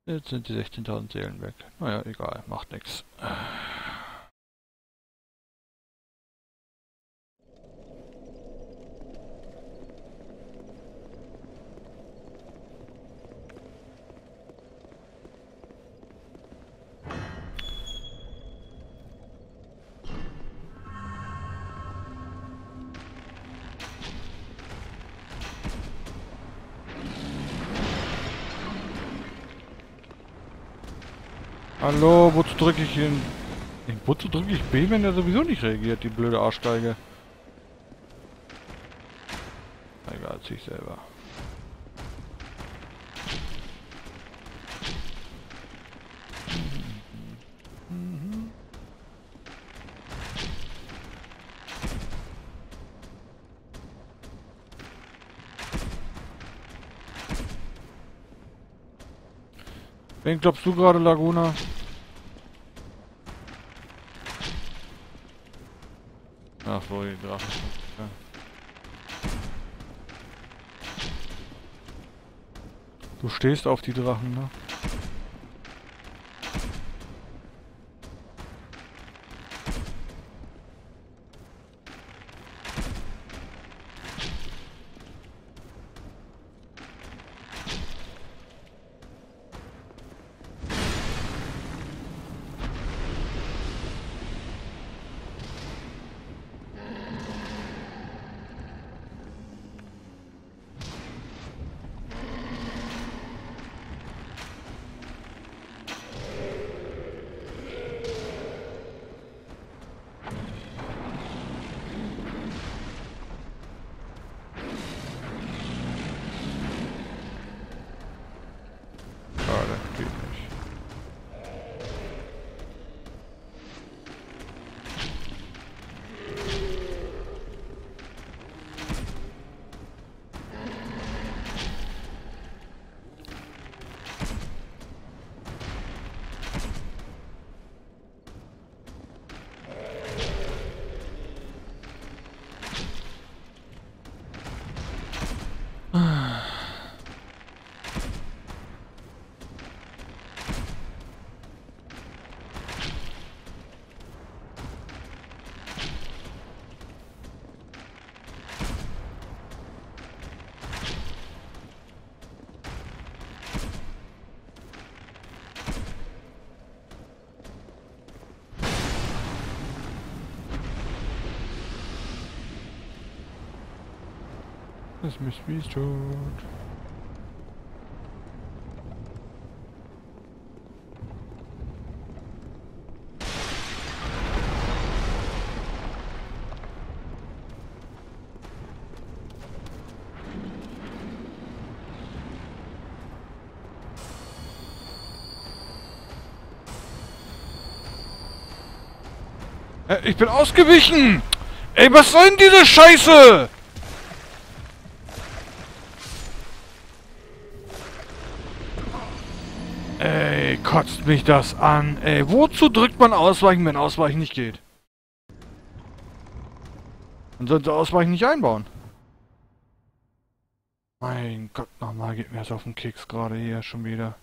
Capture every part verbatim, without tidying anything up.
Jetzt sind die sechzehntausend Seelen weg. Naja, egal, macht nix. Hallo, wozu drücke ich ihn? Wozu drücke ich B, wenn er sowieso nicht reagiert, die blöde Arschgeige? Egal, zieh ich selber. Wen glaubst du gerade, Laguna? Ach so, die Drachen. Ja. Du stehst auf die Drachen, ne? Schade, geht nicht. Das Mystery ist tot. Äh, ich bin ausgewichen! Ey, was soll denn diese Scheiße? Ey, kotzt mich das an. Ey, wozu drückt man Ausweichen, wenn Ausweichen nicht geht? Man sollte Ausweichen nicht einbauen. Mein Gott, nochmal geht mir das auf den Keks gerade hier schon wieder.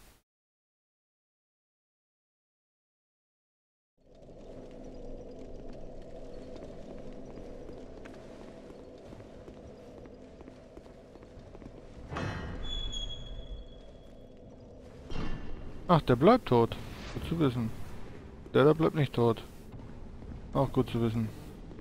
Ach, der bleibt tot. Gut zu wissen. Der da bleibt nicht tot. Auch gut zu wissen.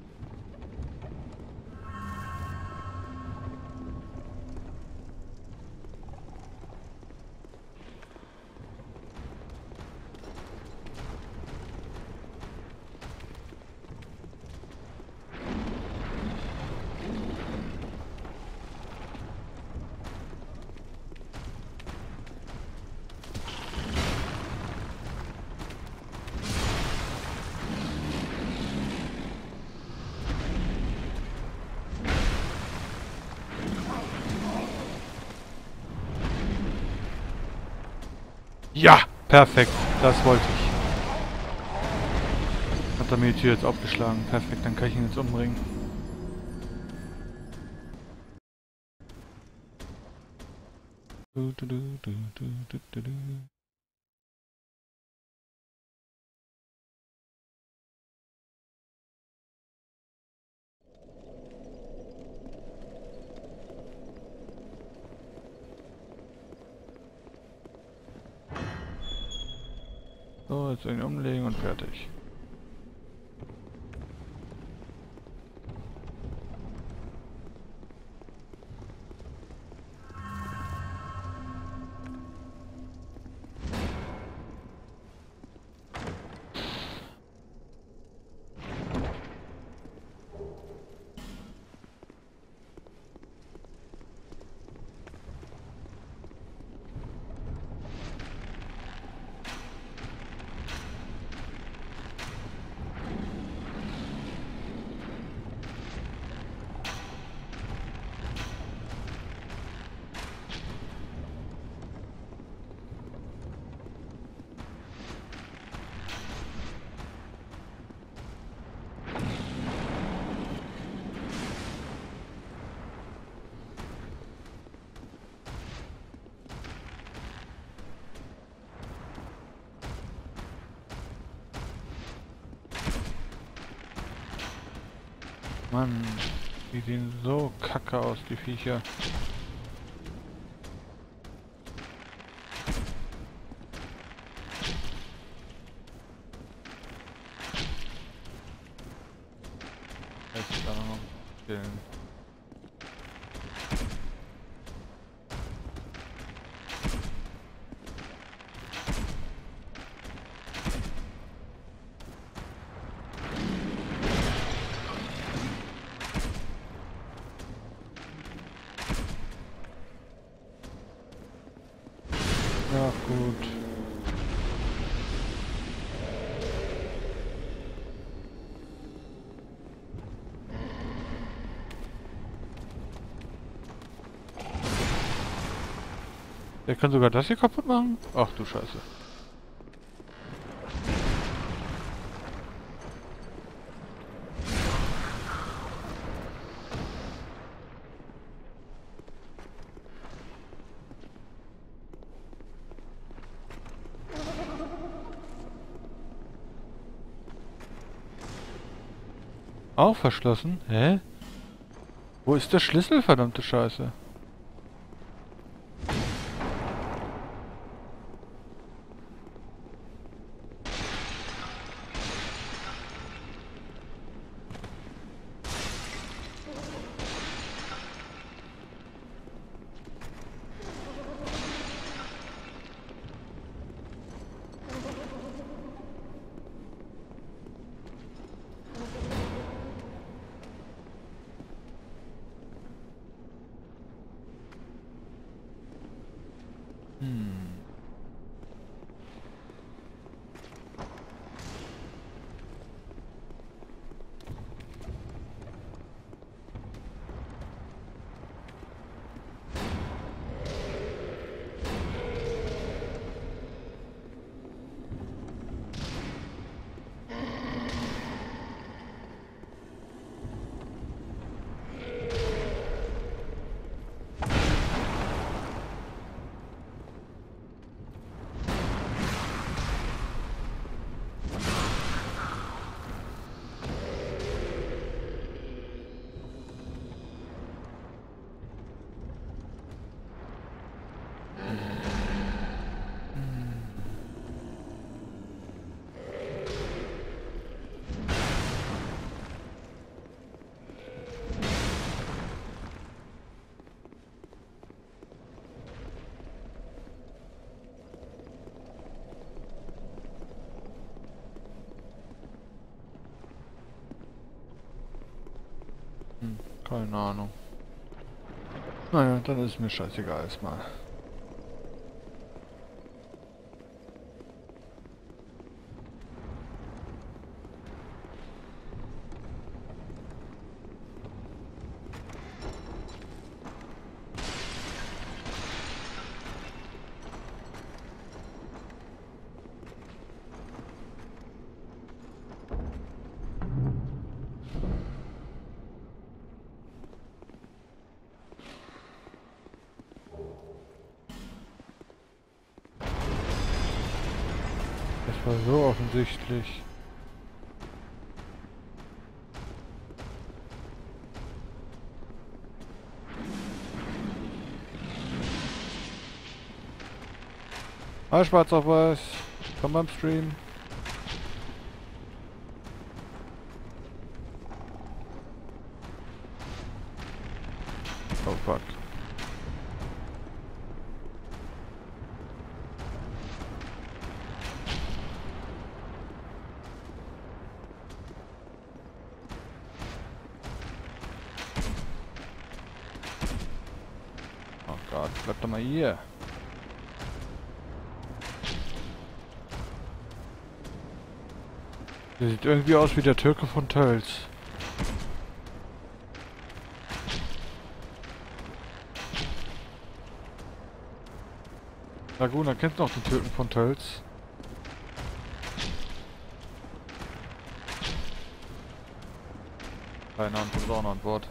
Ja, perfekt. Das wollte ich. Hat er mir die Tür jetzt aufgeschlagen. Perfekt, dann kann ich ihn jetzt umbringen. Du, du, du, du, du, du, du. So, jetzt ihn umlegen und fertig. Mann, die sehen so kacke aus, die Viecher. Jetzt da noch chillen. Ja, gut. Der kann sogar das hier kaputt machen? Ach du Scheiße. Auch verschlossen? Hä? Wo ist der Schlüssel, verdammte Scheiße? Hm. Hm, keine Ahnung. Naja, dann ist mir scheißegal erstmal. Das war so offensichtlich. Hi, schwarz auf weiß. Komm beim Stream. Oh fuck. Oh Gott, bleib doch mal hier. Der sieht irgendwie aus wie der Türke von Tölz. Laguna, kennst du noch den Türken von Tölz? Keine Ahnung, kommt auch noch an Bord.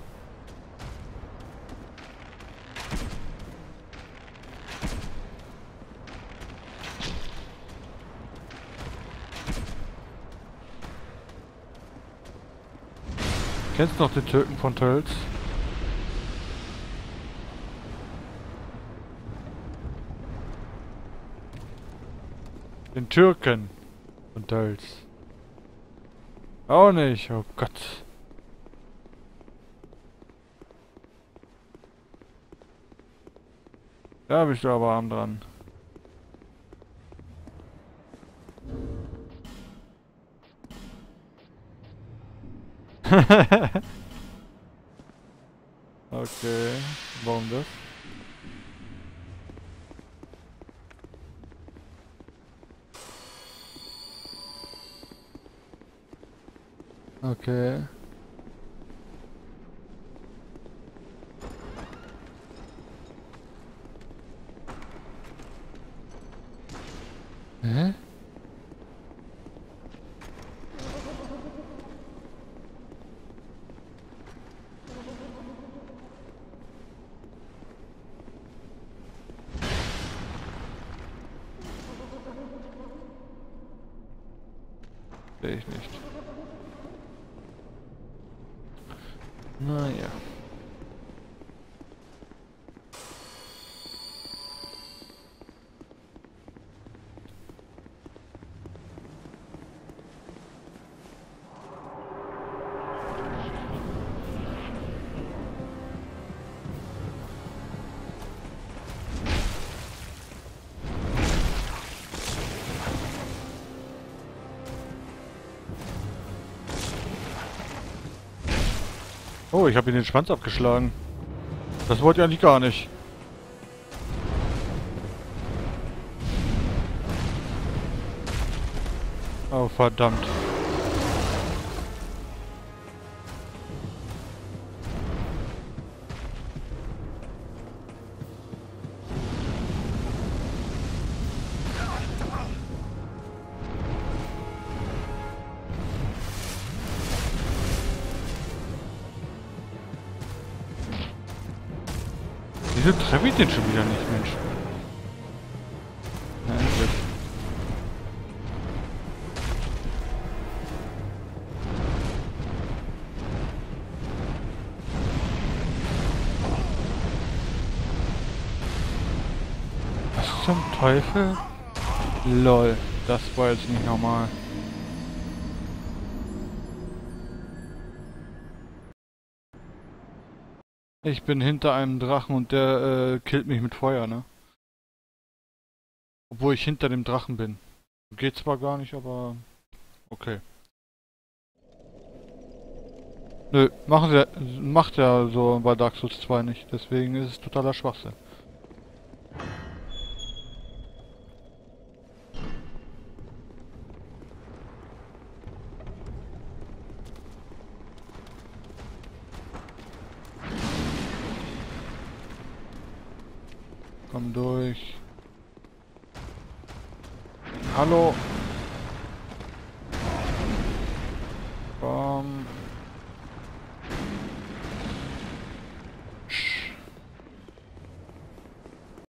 Kennst du noch den Türken von Tölz? Den Türken von Tölz. Auch nicht, oh Gott. Da bist du aber arm dran. Okay, warum das? Okay. Hä? Sehe ich nicht. Naja. Oh, ich habe ihn den Schwanz abgeschlagen. Das wollte ich eigentlich gar nicht. Oh, verdammt. Wieso treffe ich den schon wieder nicht, Mensch? Ja, gut. Was zum Teufel? Lol, das war jetzt nicht normal. Ich bin hinter einem Drachen und der äh, killt mich mit Feuer, ne? Obwohl ich hinter dem Drachen bin. Geht zwar gar nicht, aber okay. Nö, machen sie, macht ja so bei Dark Souls zwei nicht, deswegen ist es totaler Schwachsinn. Komm durch. Hallo.